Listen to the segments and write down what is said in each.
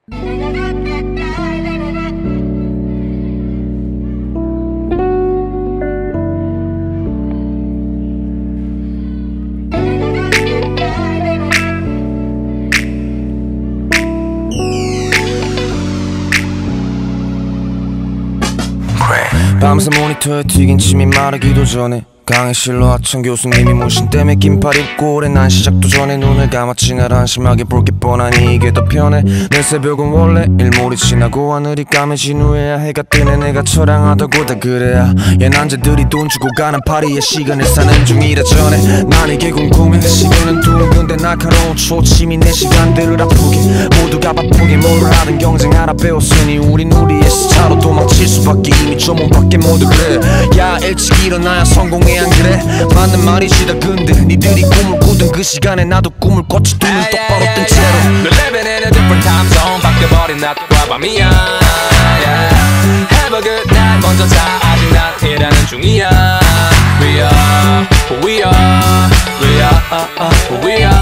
밤새 모니터에 튀긴 침이 마르기도 전에 강의실로 하천 교수님이 문신 때문에 긴팔 입고 오래 난 시작도 전에 눈을 감았지 날 한심하게 볼 게 뻔하니 이게 더 편해 내 새벽은 원래 일몰이 지나고 하늘이 까매진 후에야 해가 뜨네 내가 처량하다고 다 그래야 얘 남자들이 돈 주고 가는 파리의 시간을 사는 중이라 전에 난 이게 궁금해 시계는 둥근데 날카로운 초침이 내 시간들을 아프게 모두가 바쁘게 뭘 하든 경쟁 알아배웠으니 우린 우리의 스타로 도망칠 수밖에 이미 조문 밖에 모두 그래 야 일찍 일어나야 성공해 안 그래? 맞는 말이지 다 근데 니들이 꿈을 꾸던 그 시간에 나도 꿈을 꿨지 눈을 똑바로 뜬 채로 We're living in a different time zone 바뀌어버린 낮과 밤이야 Have a good night 먼저 자 아직 난 일하는 중이야 We are who we are We are who we are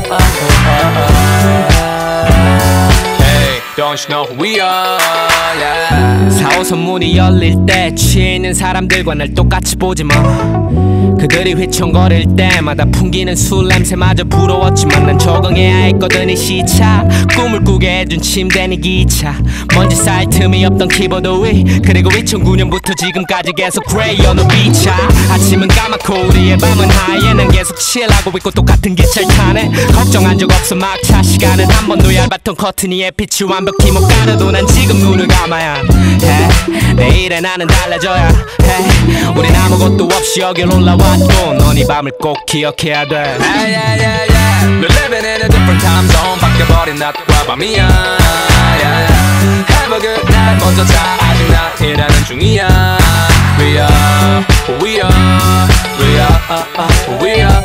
Hey don't you know who we are 4호선 문이 열릴 때 취해 있는 사람들과 날 똑같이 보지 마 그들이 휘청거릴 때마다 풍기는 술 냄새마저 부러웠지만 난 적응해야 했거든 이 시차 꿈을 꾸게 해준 침대니 기차 먼지 쌓일 틈이 없던 키보드 위 그리고 2009년부터 지금까지 계속 그레이 어느 비차 아침은 까맣고 우리의 밤은 하얘 난 계속 칠하고 있고 똑같은 기차를 타네 걱정한 적 없어 막차 시간은 한 번도 얇았던 커튼 위에 빛이 완벽히 못 가려도 난 지금 눈을 감아야 해 내일의 나는 달라져야 해 우린 아무것도 없이 여길 올라왔고 넌 이 밤을 꼭 기억해야 돼 We're living in a different time zone 바뀌어버린 낮과 밤이야 Have a good night 먼저 자 아직 난 일하는 중이야 We are who we are We are who we are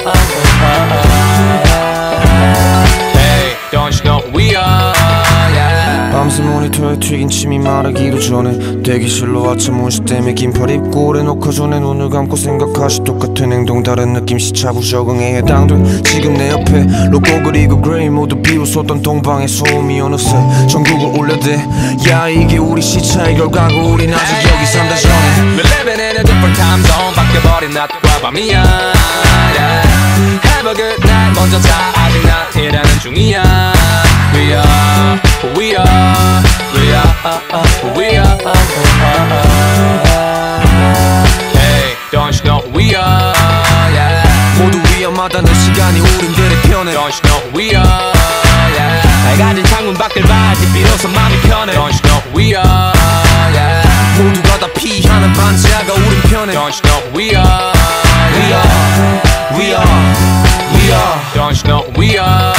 Hey don't you know who we are 밤새 모니터에 튀긴 침이 마르기도 전에 대기실로 아침 문신 때문에 긴팔 입고 오래 녹화 전에 눈을 감고 생각하시 똑같은 행동 다른 느낌 시차부 적응에 해당돼 지금 내 옆에 로고 그리고 그레이 모두 비웃었던 동방의 소음이 어느새 전국을 울려대 야 이게 우리 시차의 결과고 우린 아직 여기 산다 전에 We're living in a different time zone 바뀌어버린 낮과 밤이야 Have a good night 먼저 자 아직 난 일하는 중이야 We are who we are We are who we are Hey don't you know who we are 모두 위험하다는 시간이 우린들의 편에 Don't you know who we are 밝아진 창문 밖을 봐야지 비로소 마음이 편해 Don't you know who we are 모두가 다 피하는 반지하가 우린 편에 Don't you know who we are We are We are We are Don't you know who we are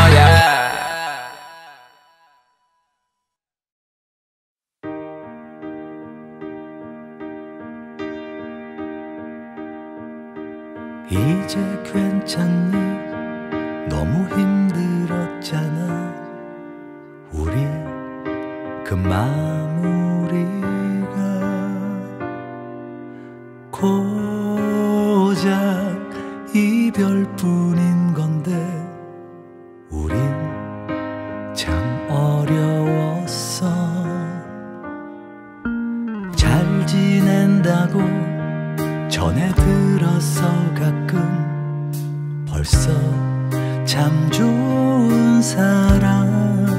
이제 괜찮니? 너무 힘들었잖아. 우리 그 마무리가 고작 이별뿐인 건데 우린 참 어려웠어. 잘 지낸다고 전해 들어서 가끔 벌써 참 좋은 사람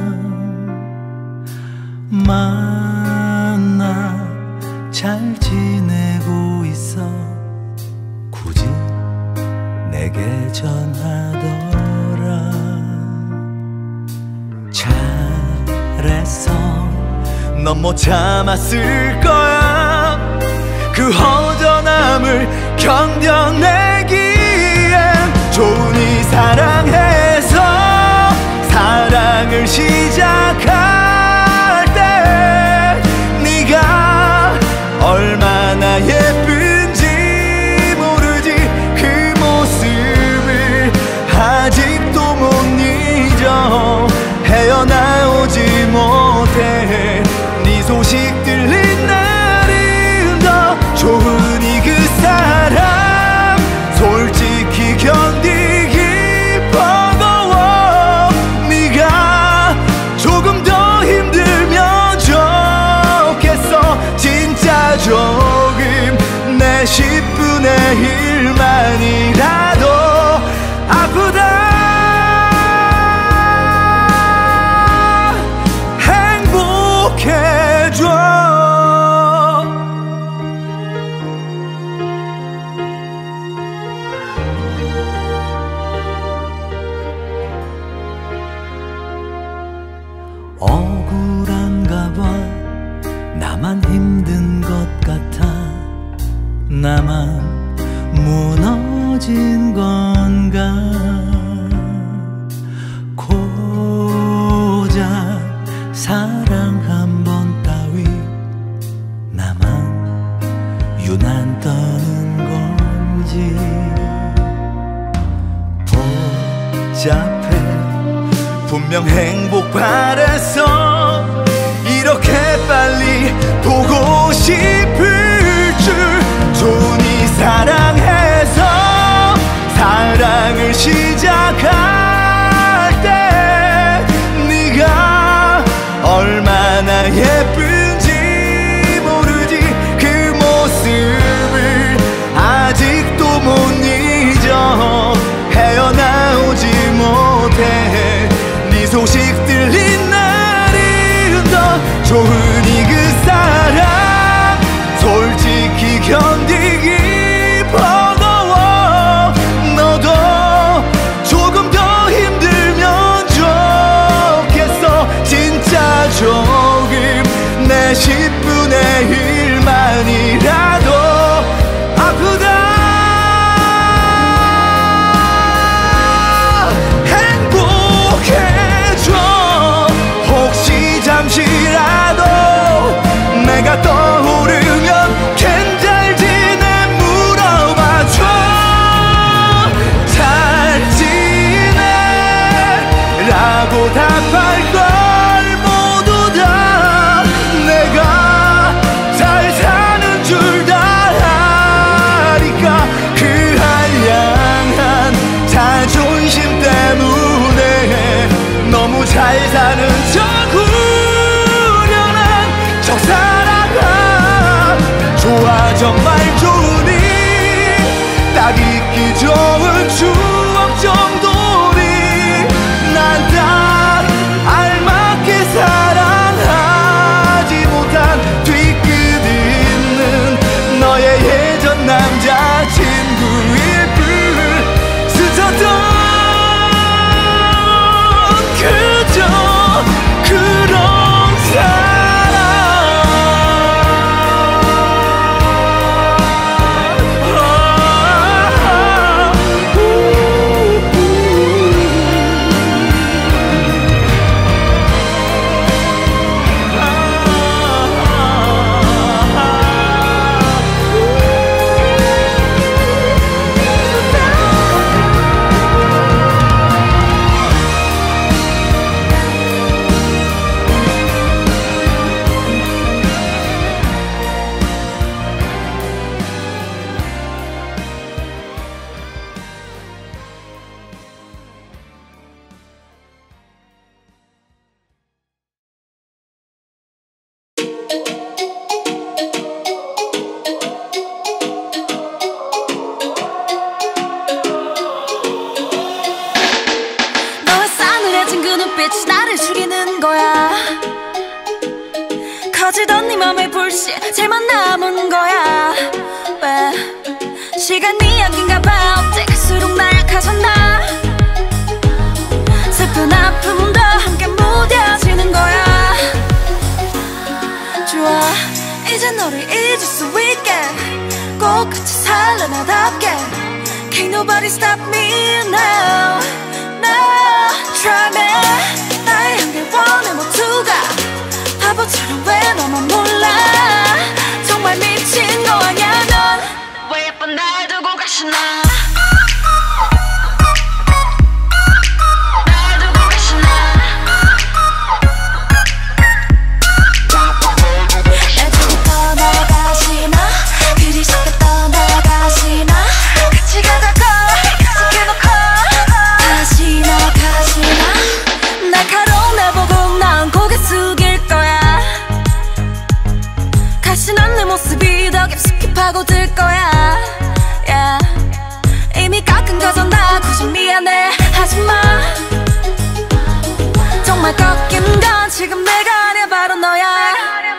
만나 잘 지내고 있어. 굳이 내게 전하더라. 잘했어. 넌 못 참았을 거야. 그 허전함을 견뎌내기엔 좋으니 사랑해서 사랑을 시작할 때 네가 얼마나 예쁜지 모르지. 그 모습을 아직도 못 잊어. 헤어나오지 못해. 네 소식 들린 날은 더 좋으니 그 사람 억울한가 봐. 나만 힘든 것 같아. 나만 무너진 건가. 고작 사랑 한 번 따위 나만 유난 떠는 건지. 복잡해. 분명 행복 바랬어. 이렇게 빨리 보고 싶을 줄. 좋으니 사랑해서 사랑을 시작할 때 네가 얼마나 예쁜지 모르지. 그 모습을 아직도 못 잊어. 헤어나오지 못해. 네 소식 들린 날은 더 좋으니 그 사랑 솔직히 견디기 버거워. 너도 조금 더 힘들면 좋겠어. 진짜 조금 내 10분의 1만이라도 아프다. 잠시라도 내가 떠오르면 괜잘 지내 물어봐줘. 잘 지내 라고 답할 걸 모두 다 내가 잘 사는 줄 다 아니까. 그 한량한 자존심 때문에 너무 잘 사는 척 사랑아. 좋아 정말 좋으니 딱 잊기 좋은 추억 정도니. 난 딱 알맞게 사랑하지 못한 뒤끝 있는 너의 예전 남자친구일 뿐. 스쳤던 그저 그런 사랑. 커지던 네 맘의 불씨 제만 남은 거야. 왜 시간이 약인가 봐. 어째 갈수록 날 가졌나. 슬픈 아픔도 함께 무뎌지는 거야. 좋아 이제 너를 잊을 수 있게 꼭 같이 살래 나답게. Can't nobody stop me now. No try me. 나의 향길 원해 모두가 바보처럼 왜 너만 몰라. 정말 미친 거 아냐 넌. 왜 예쁜 날 두고 가시나. 날 두고 가시나. 날 두고 떠나가시나. 그리 쉽게 떠나가시나. 같이 가자고 약속해놓고 가시나 가시나. 날카로운 날 보고 난 고개 숙일 거야. 가시난 내 모습이 더 깊숙이 파고들 거야. yeah. 이미 깎은 거잖아. 굳이 미안해 하지마. 정말 꺾인 건 지금 내가 아니야 바로 너야.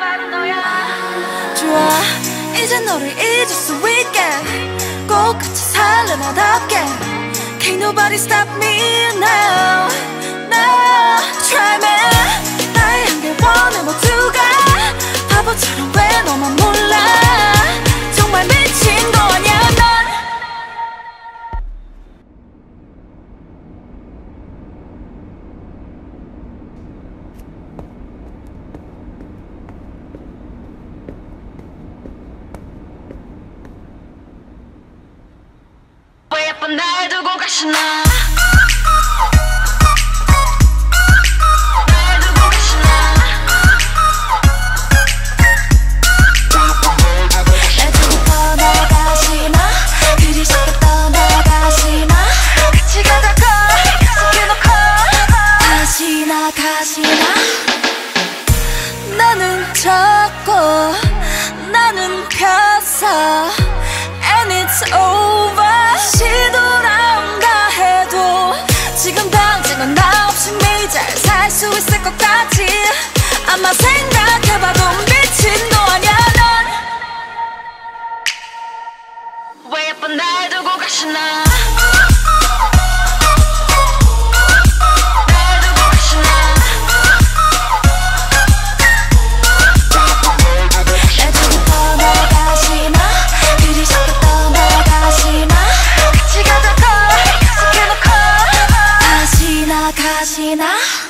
좋아 이제 너를 잊을 수 있게 꼭 같이 살래 나답게. Can't nobody stop me now. No try me. 나의 것처럼 왜 너만 몰라 정말 미친 거 아냐 넌 왜 예쁜 날 두고 가시나 나는 찾고 나는 폈어 And it's over 시돌아온다 해도 지금 당장은 나 없이 잘 살 수 있을 것 같지 아마 생각해봐도 미친 너 아냐 넌 왜 예쁜 날 두고 가시나 가시나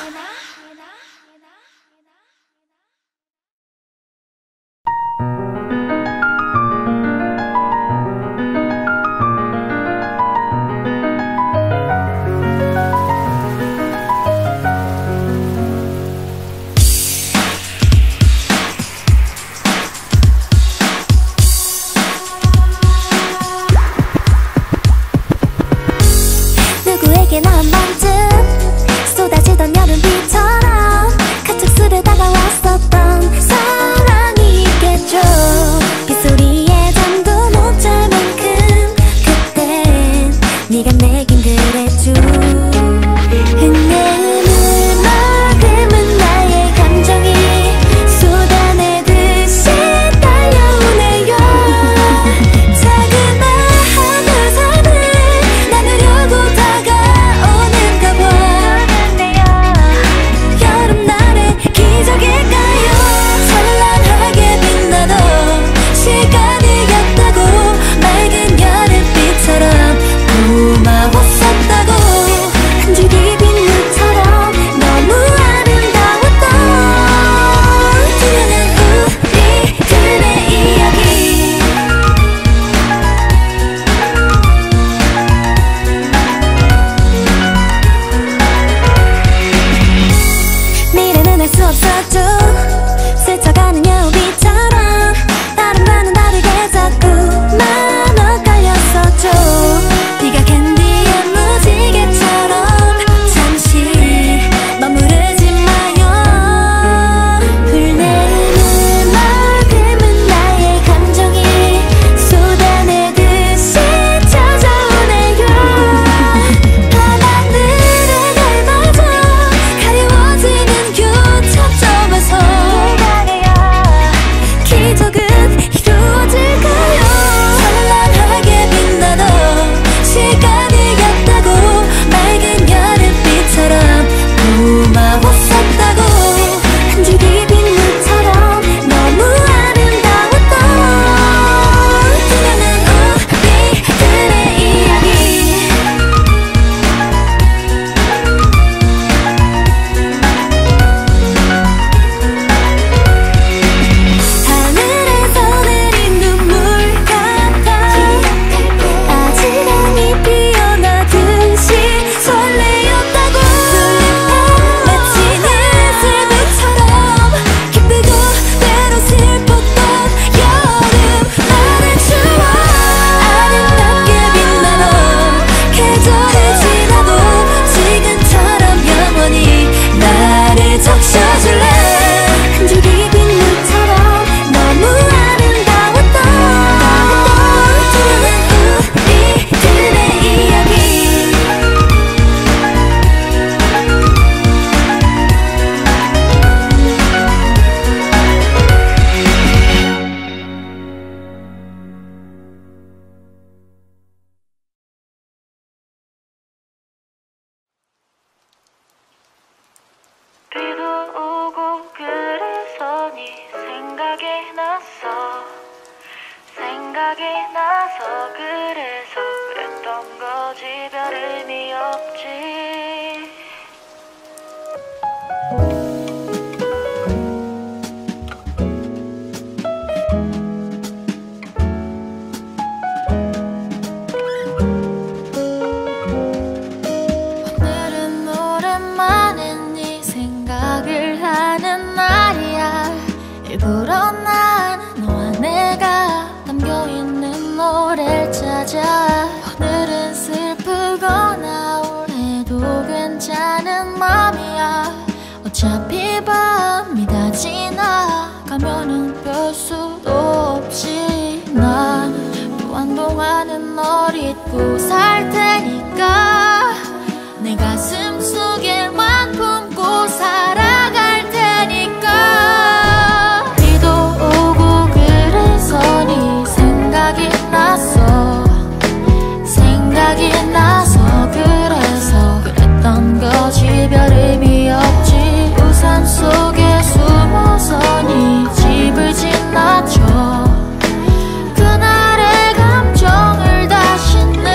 누구에게나 한 번쯤 쏟아지던 여름비처럼 가축 술에 다가왔었던 사랑이 있겠죠 빗소리에 잠도 못 잘 만큼 그땐 네가 내긴 그랬죠 흔들리는 만큼은 나의 감정이 쏟아내듯이 달려오네요 자그마한 우산을 나누려고 다가오는가 봐 여름날의 기적일까요 일부러 난 너와 내가 담겨있는 노래를 찾아 오늘은 슬프거나 우울해도 괜찮은 맘이야. 어차피 밤이 다 지나가면은 별 수도 없이 난 또 한동안은 널 잊고 살 테니까 내 가슴 속에만 품고 살아갈 테니까. 비도 오고 그래서 네 생각이 나서 그래서 그랬던 거지. 별 의미 없지. 우산 속에 숨어서 네 집을 지나쳐 그날의 감정을 다시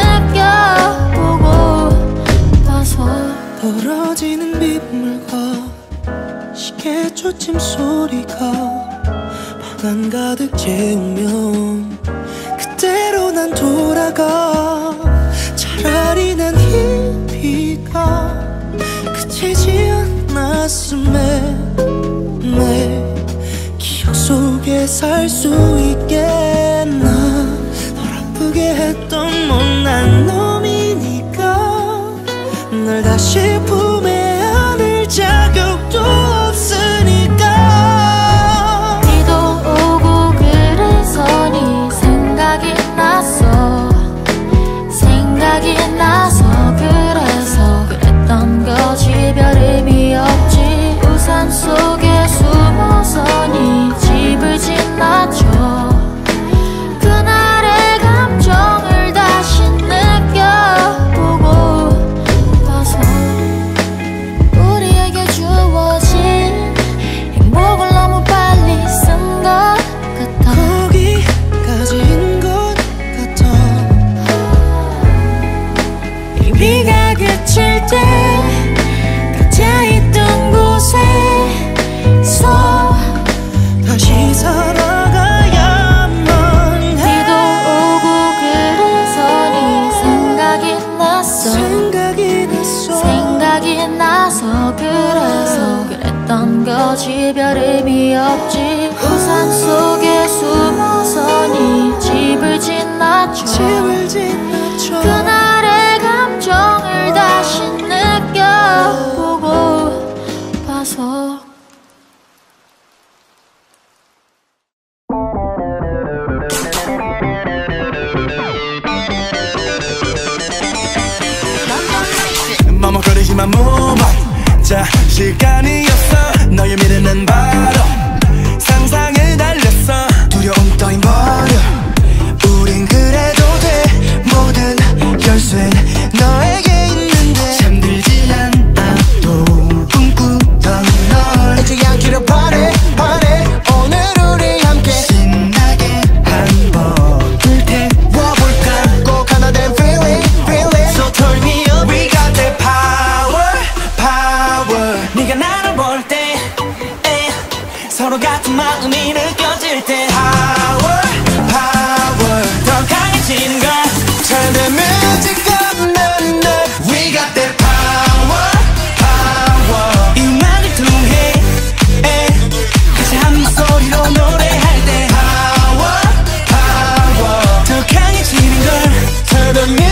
느껴보고 봐서. 떨어지는 빗물과 시계 초침 소리가 방 안 가득 채우면 그때로 난 돌아가. 차라리 난 이 비가 그치지 않았음에 내 기억 속에 살 수 있겠나. 널 아프게 했던 못난 놈이니까 널 다시 품에 안을 자격도 없으니까. 비도 오고 그래서 네 생각이 나서 그래서 그랬던 거지. 별 의미 없지. 우산 속에 숨어서 네 집을 지나쳐 그날의 감정을 다시 느껴보고 봐서. 우리에게 주어진 행복을 너무 빨리 쓴 것 같아. 거기까지인 것 같아. 이 비가 그칠 때 각자 있던 곳에서 다시 살아가야만 해. 비도 오고 그래서 네 생각이 나서 그래서 그랬던 거지. 별 의미 없지. 우산 속에 숨어서 네 집을 지나쳐 그날의 감정을 다시 느껴보고 봐서. 머뭇거리지만 move on. 자, 시간이었어. 너의 미래는 바로 상상을 달렸어. 두려움 따윈 버려. 우린 그래도 돼. 모든 열쇠는 너에게 있는데 잠들지 않아도 꿈꾸던 널 잊지 않기로 바래. 오늘 우리 함께 신나게 한번 불태워볼까. 꼭 하나 된 feeling. So turn me up. We got that power. 네가 나를 볼 때 서로 같은 마음이 느껴질 때 power. 더 강해지는 걸 turn the music up. We got that power. 이 음악을 통해 같이 한 목소리로 노래할 때 power. 더 강해지는 걸 turn the music up.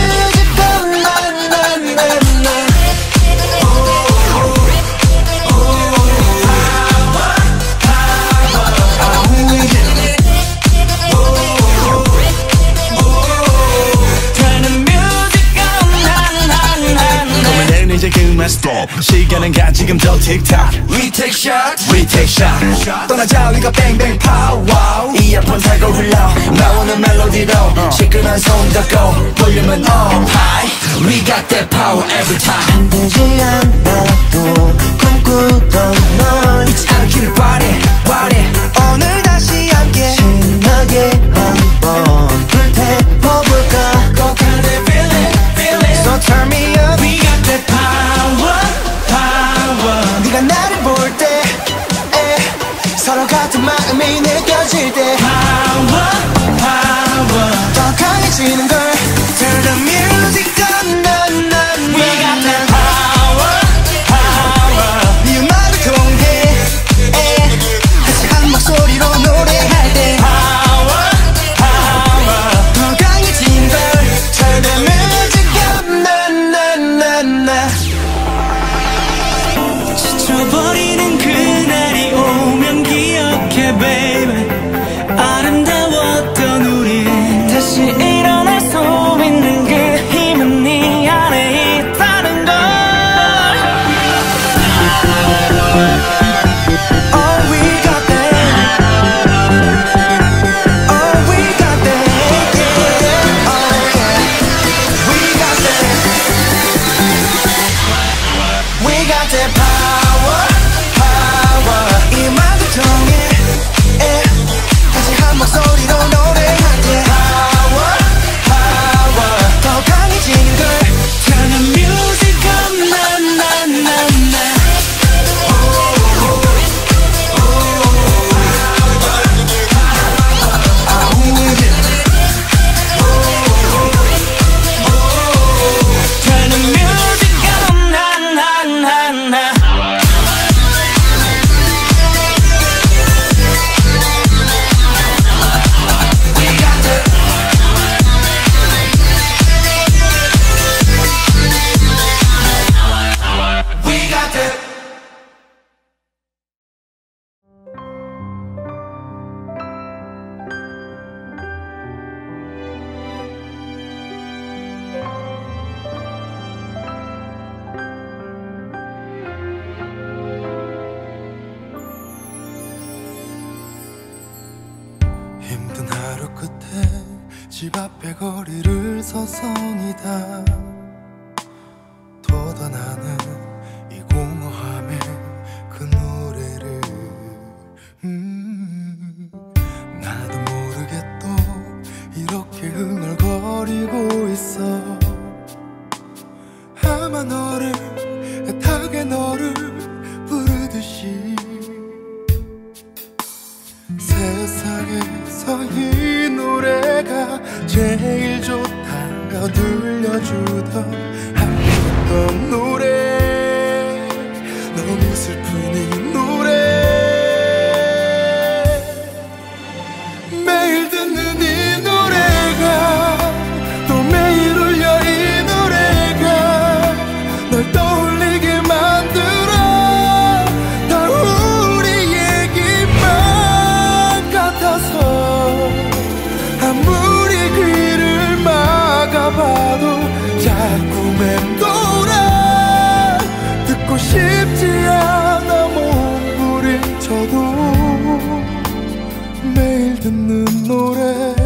이제 그만 stop. 시간은 가 지금도 틱탁. We take shot. 떠나자 우리가 bang power. 이어폰 살고 흘러 나오는 멜로디로 시끄러운 손 잡고 볼륨은 up high. We got that power every time. 잠들지 않아도 꿈꾸던 널 잊지 않기를 바래. 오늘 다시 함께 신나게 한번 불태워볼까. 꼭 하는 feeling. So turn me up. We got that power. 네가 나를 볼 때 서로 같은 마음이 느껴질 때 power. 더 강해지는 걸 turn the music up. We got that power. 네 음악을 통해 같이 한 파워 파워 이 맘도 통해 다시 한 목소리로 노래할게 파워 파워 더 강해지는 걸 Turn the music up 나나나나 힘든 하루 끝에 집 앞에 거리를 서성이다 돋아나는 이 공허함에 그 노래를 나도 모르게 또 이렇게 흥얼거리고 있어 아마 너를 애타게 너를 부르듯이 세상에서 이 노래가 제일 좋다고 들려주던 함께 듣던 노래 너무 슬픈 이 노래 매일 듣는 이 노래가 또 매일 울려 이 노래가 널 떠올리게 만들어 다 우리 얘기만 같아서 아무리 귀를 막아봐도 자꾸 맴돌아 듣고 싶지 않아 몸부림쳐도 매일 듣는 노래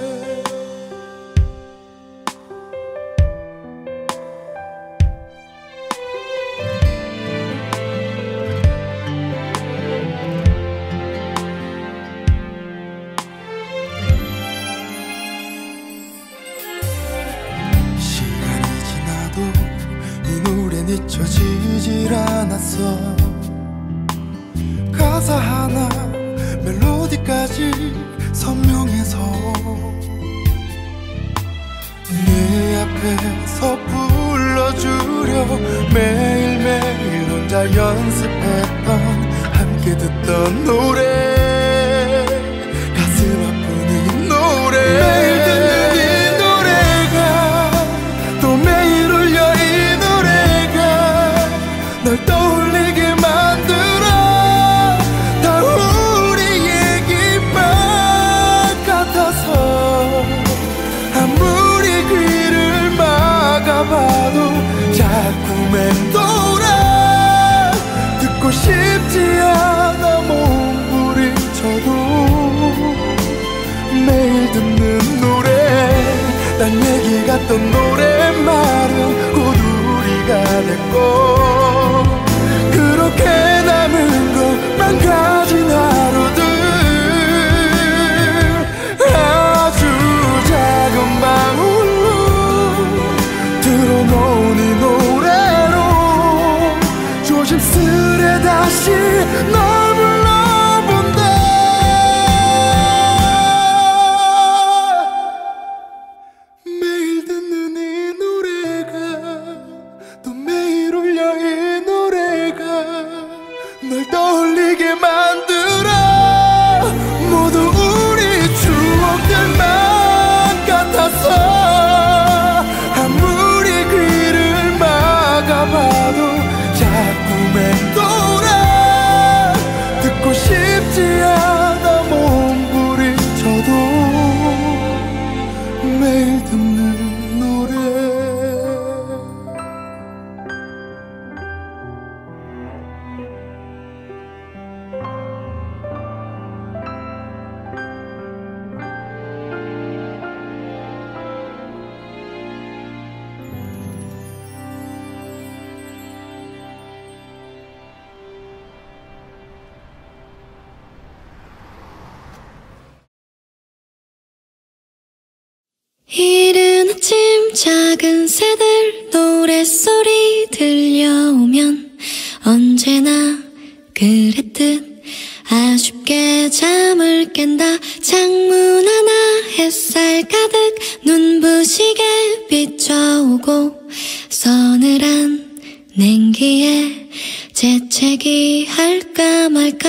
시간이 지나도 이 노래는 잊혀지질 않았어 가사 하나 멜로디까지 선명해서 내 앞에서 불러주려 매일매일 혼자 연습했던 함께 듣던 노래 가슴 아픈 이 노래 매일 듣는 이 노래가 또 매일 울려 이 노래가 널 떠올리게 만들어 다 우리 얘기만 같아서 아무리 귀를 막아봐도 자꾸 맴돌아 듣고 싶지 않아 몸부림쳐도 매일 듣는 노래 딴 얘기 같던 노랫말은 곧 우리가 됐고 그렇게 남은 것만 가진 하루들 아주 작은 방울로 들어놓은 이 노래로 조심스레 다시 널 불러본다 매일 듣는 이 노래가 또 매일 울려 이 노래가 널 떠올리게 만들어 모두 우리 추억들만 같아서 아무리 귀를 막아봐도 자꾸 맴돌아 이른 아침 작은 새들 노랫소리 들려오면 언제나 그랬듯 아쉽게 잠을 깬다. 창문 하나 햇살 가득 눈부시게 비춰오고 서늘한 냉기에 재채기 할까 말까.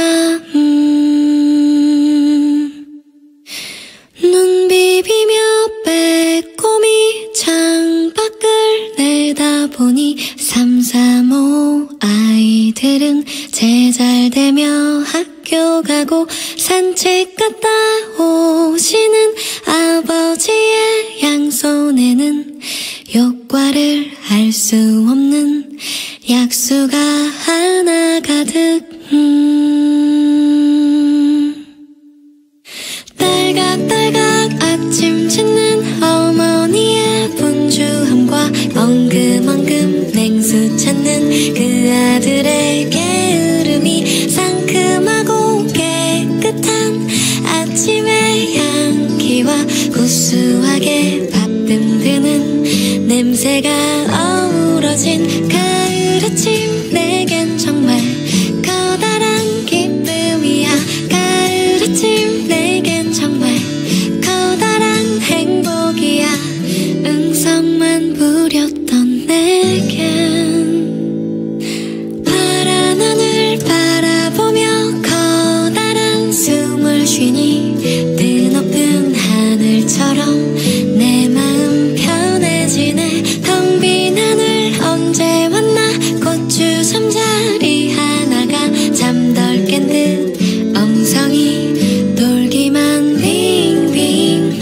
눈 비비며 빼꼼히 창밖을 내다보니 335 아이들은 제잘되며 학교 가고 산책 갔다 오시는 아버지의 양손에는 효과를 알 수 없는 약수가 하나 가득. 딸각딸각 아침 짓는 어머니의 분주함과 엉금엉금 냉수 찾는 그 아들의 게으름이 상큼하고 깨끗한 아침의 향기와 구수하게 밥듬드는 냄새가 어우러진 가을 아침. 내겐 정말 커다란 기쁨이야. 가을 아침 내겐 정말 커다란 행복이야. 응성만 부렸던 내겐 파란 하늘 바라보며 커다란 숨을 쉬니 뜨높은 하늘처럼 내 마음 편해지네. 텅 빈 하늘 언제 왔나. 고추 잠자리 하나가 잠덜 깬 듯 엉성이 돌기만 빙빙.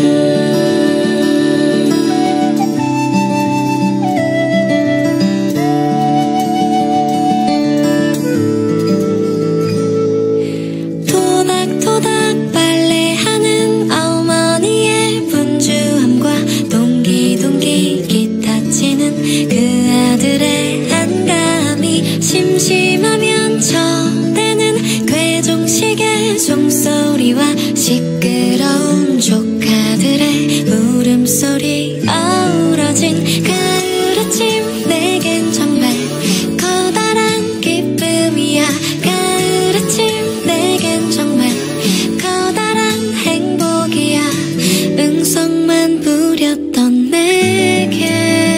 토닥토닥 빨래하는 어머니의 분주함과 동기동기 기타 치는 그 아들의 안감이 심심하면 쳐대는 괴종식의 종소리와 시끄러운 조카들의 울음소리 어우러진 가을 아침. 내겐 정말 커다란 기쁨이야. 가을 아침 내겐 정말 커다란 행복이야. 응성만 부렸던 내겐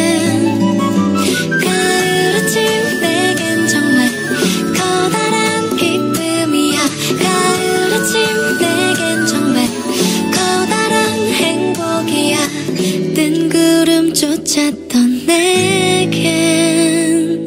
가을 아침 내겐 정말 커다란 기쁨이야. 가을 아침 내겐 정말 커다란 행복이야. 뜬구름 쫓았던 내겐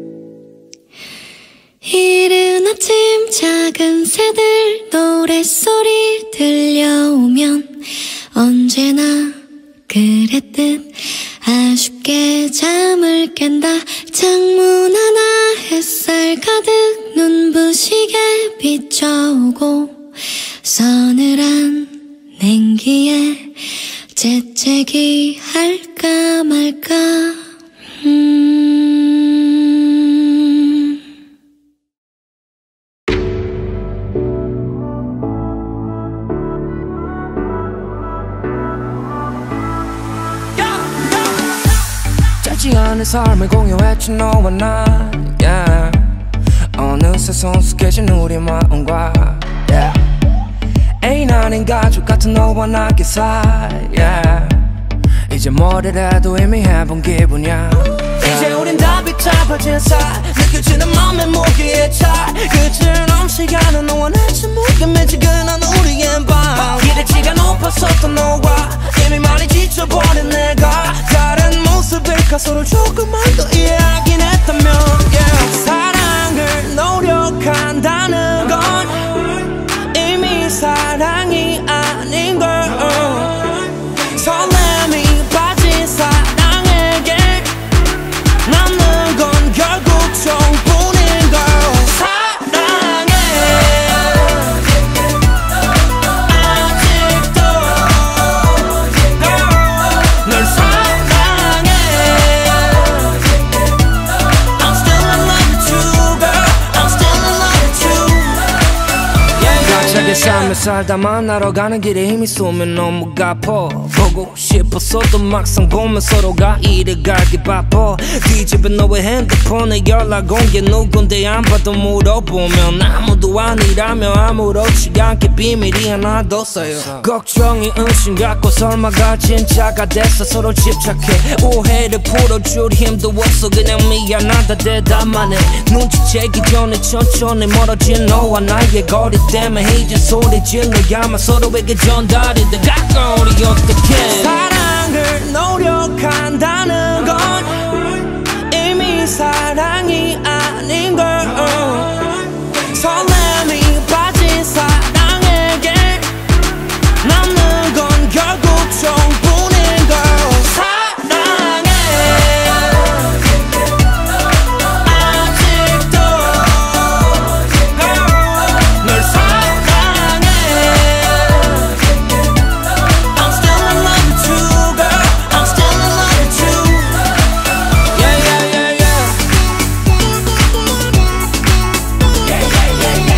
이른 아침 작은 새들 노랫소리 들려오면 언제나 그랬듯 아쉽게 잠을 깬다. 창문 하나 햇살 가득 눈부시게 비춰오고 서늘한 냉기에 재채기 할까 말까. 짧지 않은 삶을 공유했지 너와 나, yeah. 어느새 성숙해진 우리 마음과, yeah. 애인 아닌 가족 같은 너와 나 기사, yeah. 이제 뭐래도 이미 해본 기분이야, yeah. 이제 우린 다 비잡아진 살 느껴지는 맘의 무게의 차이 끝을없이 가는 너와 내 침묵에 미지근한 우리의 밤 기대치가 높았었던 너와 이미 많이 지쳐버린 내가 다른 모습일까 서로 조금만 더 이해하긴 했다면, yeah. 사랑을 노력한다는 건 이미 사랑이 아닌 걸 설렘이 빠진 사랑에게 남는 건 결국 정뿐인 걸 사랑해 아직도 널 사랑해 I'm still in love with you girl I'm still in love with you yeah, yeah, yeah. 삶을 살다 만나러 가는 길에 힘이 쏘면 너무 가퍼 보고 보고 싶었어도 막상 보면 서로가 일을 가기 바빠. 뒤집은 너의 핸드폰에 연락 온 게 누군데 안 봐도 물어보면 아무도 아니라며 아무렇지 않게 비밀이 하나 더 쌓여. 걱정이 의심 갖고 설마가 진짜가 됐어. 서로 집착해 오해를 풀어줄 힘도 없어. 그냥 미안하다 대답만 해. 눈치채기 전에 천천히 멀어진 너와 나의 거리 때문에 이제 소리 질러야만 서로에게 전달이 돼. 가까운 우리 어떡해. 사랑을 노력한다는 건 이미 사랑이 아닌 걸. 설렘이 빠진 사랑에게 남는 건 결국 정뿐인 걸. 사랑해 아직도 널 사랑해. I'm still in love with you, girl. I'm still in love with you. Yeah, yeah, yeah, yeah. Yeah, yeah, yeah,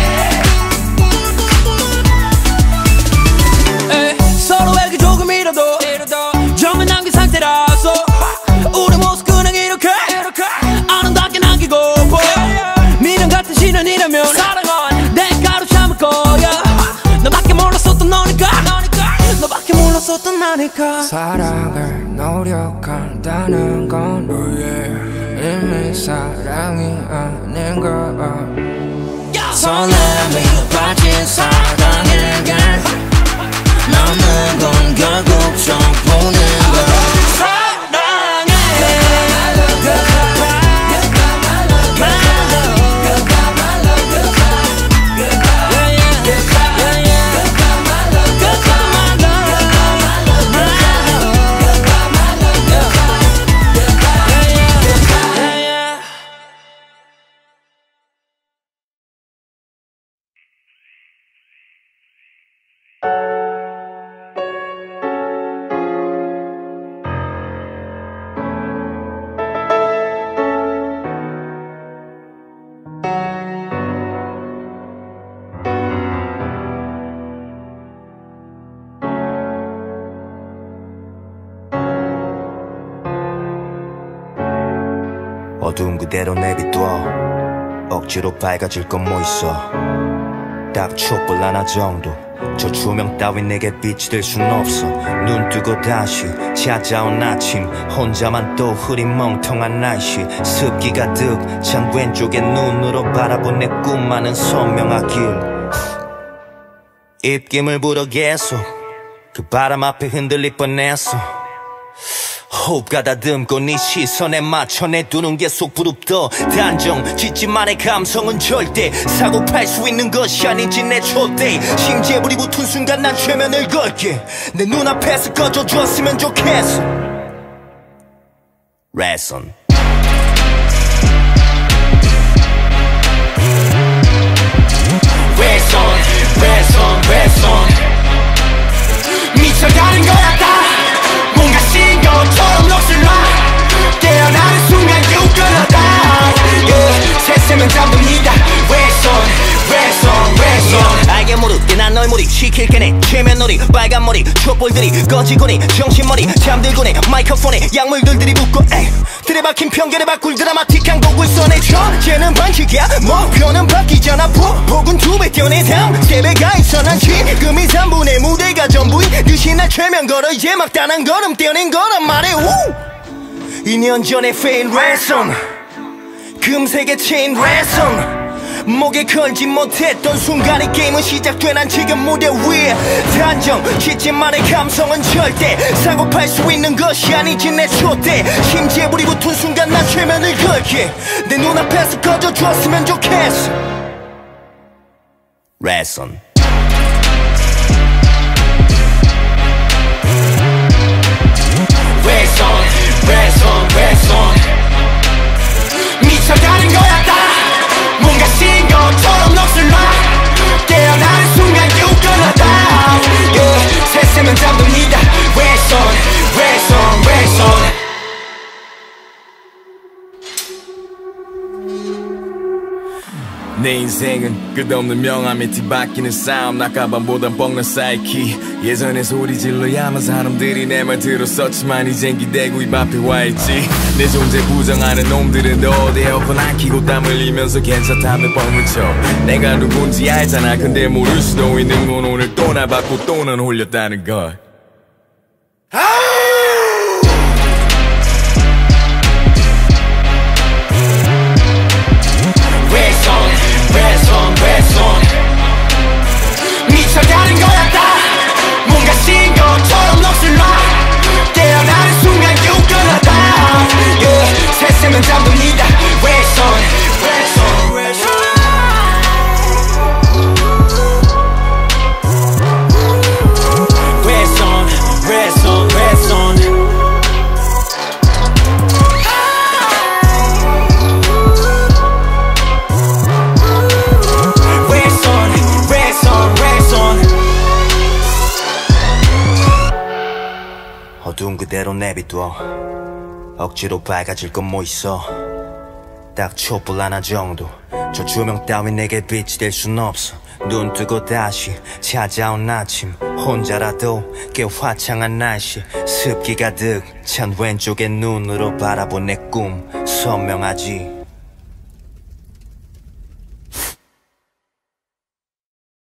yeah. 에이, 서로에게 조금이라도 정을 남긴 상태라서 우리 모습 그냥 이렇게 아름답게 남기고 미련 같은 시련이라면 사랑은 내가로 참을 거야. 너밖에 몰랐었던 너니까 너밖에 몰랐었던 나니까. 사랑을 노력한다는 건 이미 사랑이 아닌 걸. 설렘이 빠진 사랑에게 남는 건 결국 정뿐인 걸. 어두운 그대로 내비둬. 억지로 밝아질 건 뭐 있어. 딱 촛불 하나 정도. 저 조명 따윈 내게 빛이 될 순 없어. 눈 뜨고 다시 찾아온 아침. 혼자만 또 흐린 멍텅한 날씨. 습기 가득 찬 왼쪽에 눈으로 바라본 내 꿈만은 선명하길. 입김을 불어 계속 그 바람 앞에 흔들릴 뻔했어. 호흡 가다듬고 네 시선에 맞춰 내두는 게 속 부릅떠. 단정 짓지만의 감성은 절대 사고 팔 수 있는 것이 아니지 내 촛대. 심지에 불이 붙은 순간 난 최면을 걸게. 내 눈앞에서 꺼져줬으면 좋겠어. 레슨 미쳐가는 거야 다. 뭔가 신경처럼 녹슬라. 깨어나는 순간 유끈하다. 세세면 잠듭니다. 알게 모르게 난 널 몰입 시킬 게네. 최면놀이 빨간머리 촛불들이 꺼지고니 정신머리 잠들고니 마이크폰에 약물들이 붙고 들이박힌 편견에 바꿀 드라마틱한 곡을 써내줘. 쟤는 반칙이야 목표는 바뀌잖아. 폭은 2배 뛰어내 다음 3배가 있어. 난 지금이 3분의 무대가 전부인 듯이 날 최면 걸어. 이제 막 단한 걸음 떼어낸 거란 말해. 2년 전에 fail ransom 금색의 체인 ransom. 목에 걸지 못했던 순간에 게임은 시작돼. 난 지금 무대 위에 단정 짓지만의 감성은 절대 사고 팔 수 있는 것이 아니지 내 촛대. 심지에 불이 붙은 순간 난 최면을 걸게. 내 눈앞에서 꺼져줬으면 좋겠어. 레슨 미쳐가는 거야 다. 뭔가 신경처럼 녹슬라. 깨어나는 순간 유끈하다. 세세면 잠듭니다. 내 인생은 끝없는 명함에 뒤바뀌는 싸움 낙가방보단 뻥난 사이키 예전에 소리 질러야만 사람들이 내 말 들었었지만 이젠 기대고 입 앞에 와있지 내 존재 부정하는 놈들은 어디 에어컨 안 켜고 땀 흘리면서 괜찮다며 뻥을 쳐 내가 누군지 알잖아 근데 모를 수도 있는 건 오늘 또 날 받고 또 넌 홀렸다는 걸 미쳐가는 거였다 뭔가 신 것처럼 넋을 놔 깨어나는 순간 유근하다 yeah. 새샘은 잠듭니다 웨이선 어두운 그대로 내비둬 억지로 밝아질 건 뭐 있어 딱 촛불 하나 정도 저 조명 따윈 내게 빛이 될 순 없어 눈 뜨고 다시 찾아온 아침 혼자라도 꽤 화창한 날씨 습기 가득 찬 왼쪽의 눈으로 바라본 내 꿈 선명하지